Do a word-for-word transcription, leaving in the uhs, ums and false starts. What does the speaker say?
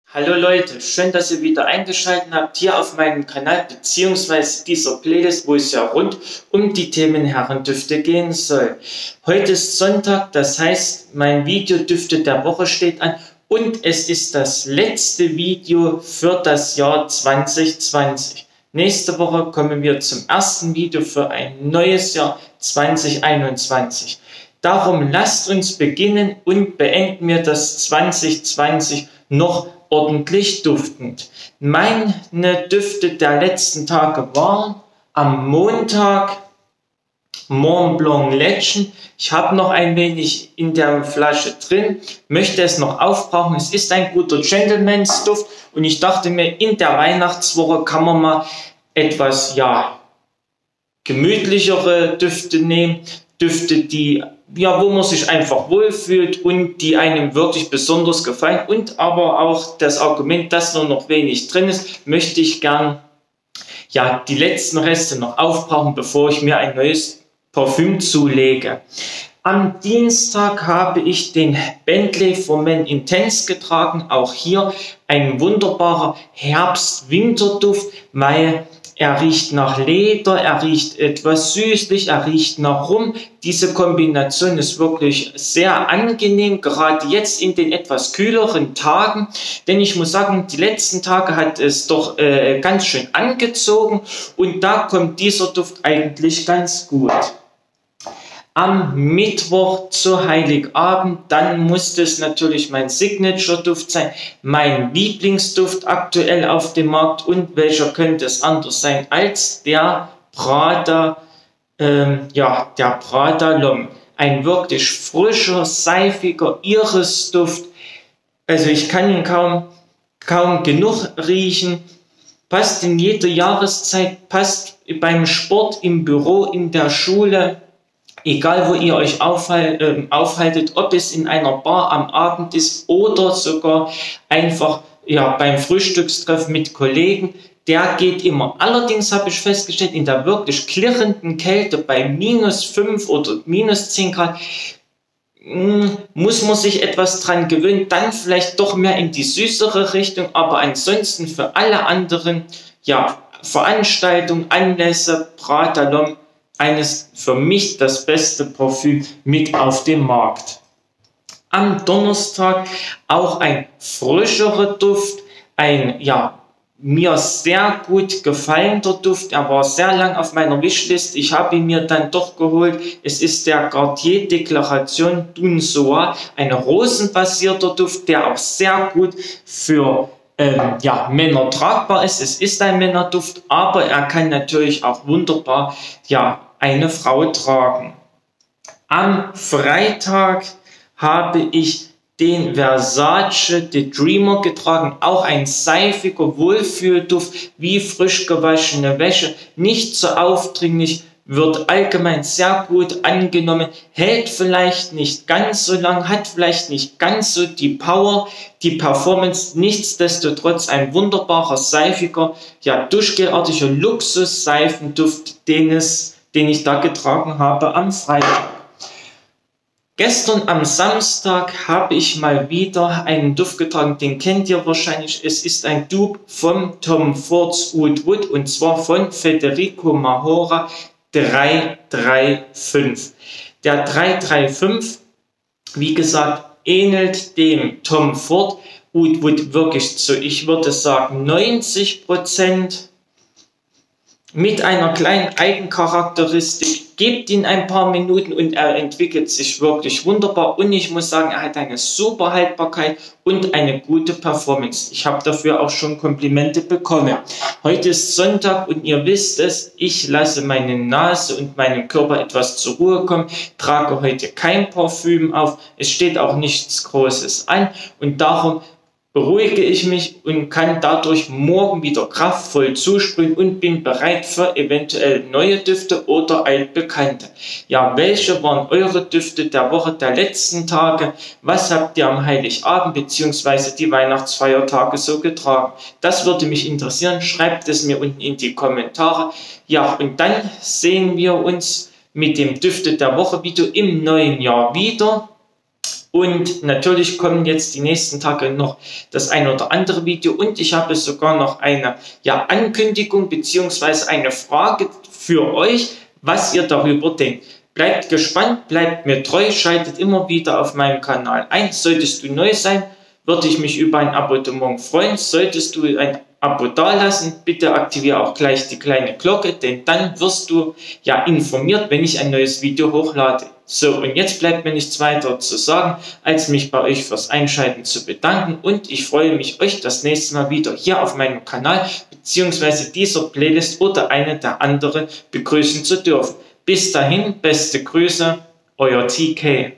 Hallo Leute, schön, dass ihr wieder eingeschaltet habt hier auf meinem Kanal beziehungsweise dieser Playlist, wo es ja rund um die Themen Herrendüfte gehen soll. Heute ist Sonntag, das heißt, mein Video Düfte der Woche steht an und es ist das letzte Video für das Jahr zwanzig zwanzig. Nächste Woche kommen wir zum ersten Video für ein neues Jahr zwanzig einundzwanzig. Darum lasst uns beginnen und beenden wir das zwanzig zwanzig noch ordentlich duftend. Meine Düfte der letzten Tage waren am Montag Mont Blanc Legend. Ich habe noch ein wenig in der Flasche drin, möchte es noch aufbrauchen. Es ist ein guter Gentleman's Duft und ich dachte mir, in der Weihnachtswoche kann man mal etwas, ja, gemütlichere Düfte nehmen. Düfte, die, ja, wo man sich einfach wohlfühlt und die einem wirklich besonders gefallen. Und aber auch das Argument, dass nur noch wenig drin ist, möchte ich gern, ja, die letzten Reste noch aufbrauchen, bevor ich mir ein neues Parfüm zulege. Am Dienstag habe ich den Bentley for Men Intense getragen. Auch hier ein wunderbarer Herbst-Winterduft, weil er riecht nach Leder, er riecht etwas süßlich, er riecht nach Rum. Diese Kombination ist wirklich sehr angenehm, gerade jetzt in den etwas kühleren Tagen. Denn ich muss sagen, die letzten Tage hat es doch äh, ganz schön angezogen und da kommt dieser Duft eigentlich ganz gut. Am Mittwoch zu Heiligabend, dann musste es natürlich mein Signature-Duft sein, mein Lieblingsduft aktuell auf dem Markt. Und welcher könnte es anders sein als der Prada, ähm, ja, der Prada L'Homme. Ein wirklich frischer, seifiger Iris-Duft. Also ich kann ihn kaum, kaum genug riechen. Passt in jede Jahreszeit, passt beim Sport, im Büro, in der Schule. Egal, wo ihr euch aufhalt, äh, aufhaltet, ob es in einer Bar am Abend ist oder sogar einfach ja, beim Frühstückstreff mit Kollegen, der geht immer. Allerdings habe ich festgestellt, in der wirklich klirrenden Kälte bei minus fünf oder minus zehn Grad mh, muss man sich etwas dran gewöhnen, dann vielleicht doch mehr in die süßere Richtung, aber ansonsten für alle anderen ja, Veranstaltungen, Anlässe, Prada L'Homme, eines für mich das beste Parfüm mit auf dem Markt. Am Donnerstag auch ein frischerer Duft, ein ja mir sehr gut gefallener Duft. Er war sehr lang auf meiner Wishlist. Ich habe ihn mir dann doch geholt. Es ist der Cartier Declaration d'un Soir, ein rosenbasierter Duft, der auch sehr gut für ähm, ja, Männer tragbar ist. Es ist ein Männerduft, aber er kann natürlich auch wunderbar ja, eine Frau tragen. Am Freitag habe ich den Versace The Dreamer getragen, auch ein seifiger Wohlfühlduft, wie frisch gewaschene Wäsche, nicht so aufdringlich, wird allgemein sehr gut angenommen, hält vielleicht nicht ganz so lang, hat vielleicht nicht ganz so die Power, die Performance, nichtsdestotrotz ein wunderbarer, seifiger, ja duschgelartiger Luxus-Seifenduft, den es den ich da getragen habe am Freitag. Gestern am Samstag habe ich mal wieder einen Duft getragen, den kennt ihr wahrscheinlich. Es ist ein Dupe von Tom Fords Oud Wood und zwar von Federico Mahora drei drei fünf. Der drei drei fünf, wie gesagt, ähnelt dem Tom Ford Oud Wood wirklich zu, ich würde sagen, neunzig Prozent. Mit einer kleinen Eigencharakteristik, gebt ihn ein paar Minuten und er entwickelt sich wirklich wunderbar und ich muss sagen, er hat eine super Haltbarkeit und eine gute Performance. Ich habe dafür auch schon Komplimente bekommen. Heute ist Sonntag und ihr wisst es, ich lasse meine Nase und meinen Körper etwas zur Ruhe kommen, trage heute kein Parfüm auf, es steht auch nichts Großes an und darum beruhige ich mich und kann dadurch morgen wieder kraftvoll zusprühen und bin bereit für eventuell neue Düfte oder altbekannte. Ja, welche waren eure Düfte der Woche, der letzten Tage? Was habt ihr am Heiligabend bzw. die Weihnachtsfeiertage so getragen? Das würde mich interessieren. Schreibt es mir unten in die Kommentare. Ja, und dann sehen wir uns mit dem Düfte der Woche Video im neuen Jahr wieder. Und natürlich kommen jetzt die nächsten Tage noch das ein oder andere Video und ich habe sogar noch eine ja, Ankündigung bzw. eine Frage für euch, was ihr darüber denkt. Bleibt gespannt, bleibt mir treu, schaltet immer wieder auf meinem Kanal ein. Solltest du neu sein, würde ich mich über ein Abonnement freuen. Solltest du ein Abo dalassen, bitte aktiviere auch gleich die kleine Glocke, denn dann wirst du ja informiert, wenn ich ein neues Video hochlade. So, und jetzt bleibt mir nichts weiter zu sagen, als mich bei euch fürs Einschalten zu bedanken und ich freue mich, euch das nächste Mal wieder hier auf meinem Kanal bzw. dieser Playlist oder eine der anderen begrüßen zu dürfen. Bis dahin, beste Grüße, euer T K.